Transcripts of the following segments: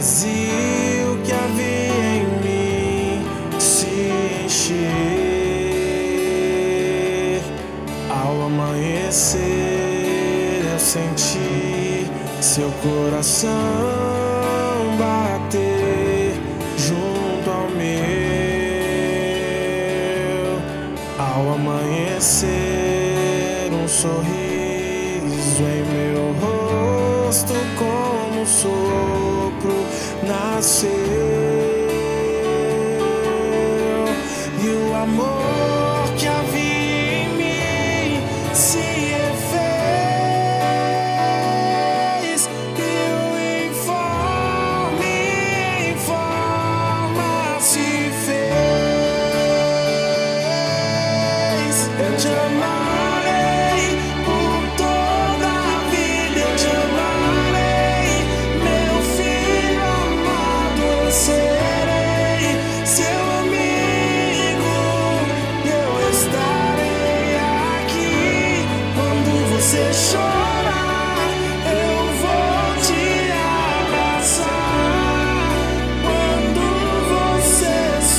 vazio que havia em mim se encher. Ao amanhecer eu senti seu coração bater junto ao meu. Ao amanhecer um sorriso em meu rosto como um sopro nasceu. E o amor que havia em mim se refez, e o informe em forma se fez. Eu te amarei por toda a vida, eu te amarei, meu filho amado, eu serei seu amigo, eu estarei aqui quando você chorar, eu vou te abraçar. Quando você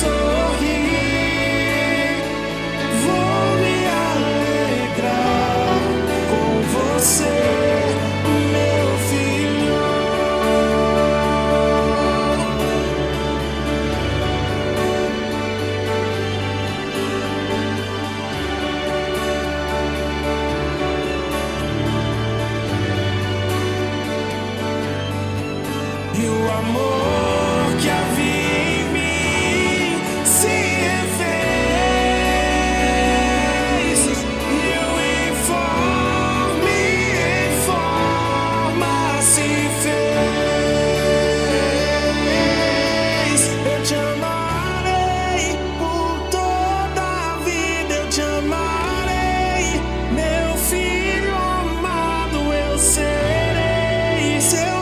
sorrir, vou me alegrar com você, meu filho. E o amor que havia em mim se refez, e o informe em forma se fez. Eu te amarei por toda a vida, eu te amarei, meu filho amado, eu serei seu